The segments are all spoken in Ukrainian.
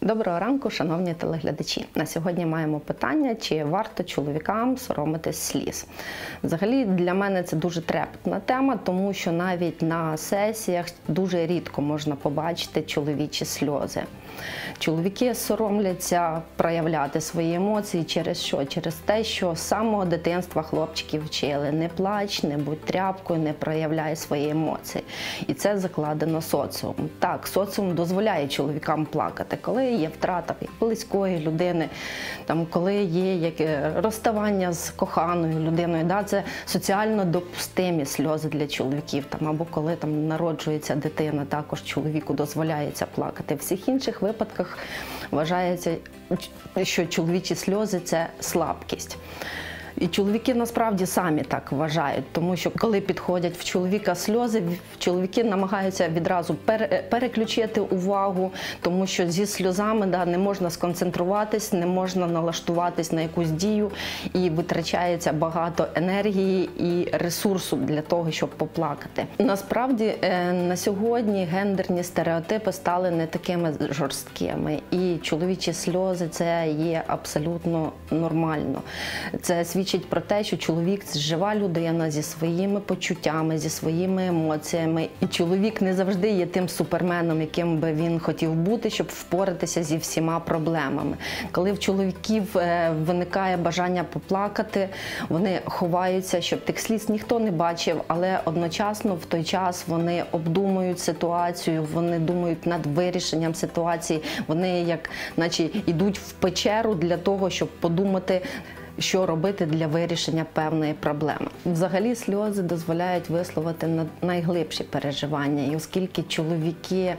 Доброго ранку, шановні телеглядачі. На сьогодні маємо питання, чи варто чоловікам соромитись сліз. Взагалі, для мене це дуже трепетна тема, тому що навіть на сесіях дуже рідко можна побачити чоловічі сльози. Чоловіки соромляться проявляти свої емоції через що? Через те, що з самого дитинства хлопчиків вчили: не плач, не будь тряпкою, не проявляй свої емоції. І це закладено соціумом. Так, соціум дозволяє чоловікам плакати, коли є втрата близької людини, коли є розставання з коханою людиною. Це соціально допустимі сльози для чоловіків. Або коли народжується дитина, також чоловіку дозволяється плакати. В всіх інших випадках вважається, що чоловічі сльози – це слабкість. І чоловіки насправді самі так вважають, тому що коли підходять в чоловіка сльози, чоловіки намагаються відразу переключити увагу, тому що зі сльозами не можна сконцентруватись, не можна налаштуватись на якусь дію, і витрачається багато енергії і ресурсу для того, щоб поплакати. Насправді на сьогодні гендерні стереотипи стали не такими жорсткими, і чоловічі сльози – це є абсолютно нормально. Це свідчить про те, що чоловік – жива людина зі своїми почуттями, зі своїми емоціями. І чоловік не завжди є тим суперменом, яким би він хотів бути, щоб впоратися зі всіма проблемами. Коли в чоловіків виникає бажання поплакати, вони ховаються, щоб тих сліз ніхто не бачив, але одночасно в той час вони обдумують ситуацію, вони думають над вирішенням ситуації, вони наче йдуть в печеру для того, щоб подумати, що робити для вирішення певної проблеми. Взагалі сльози дозволяють висловити найглибші переживання. І оскільки чоловіки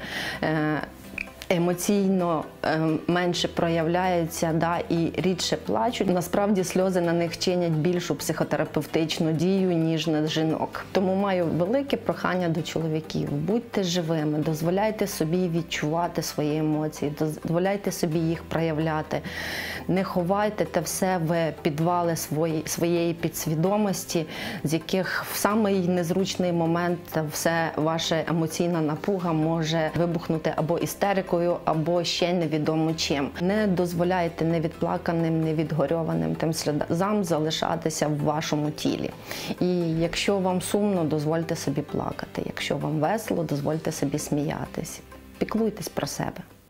емоційно менше проявляються і рідше плачуть, насправді сльози на них чинять більшу психотерапевтичну дію, ніж на жінок. Тому маю велике прохання до чоловіків: будьте живими, дозволяйте собі відчувати свої емоції, дозволяйте собі їх проявляти. Не ховайте те все в підвали своєї підсвідомості, з яких в самий незручний момент все ваша емоційна напруга може вибухнути або істерикою, або ще невідомо чим. Не дозволяйте невідплаканим, невідгорьованим тим сльозам залишатися в вашому тілі. І якщо вам сумно, дозвольте собі плакати. Якщо вам весело, дозвольте собі сміятись. Піклуйтесь про себе.